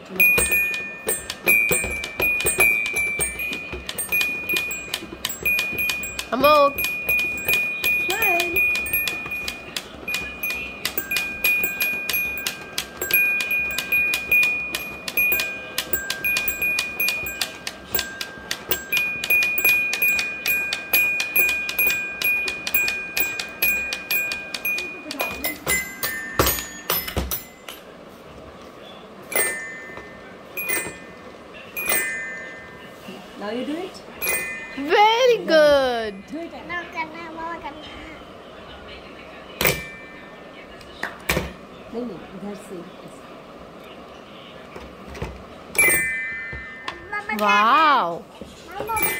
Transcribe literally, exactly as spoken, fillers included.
Amok Now you do it. very good. Do it. Now करना है मामा करना है. नहीं नहीं इधर से. मामा Wow. मामा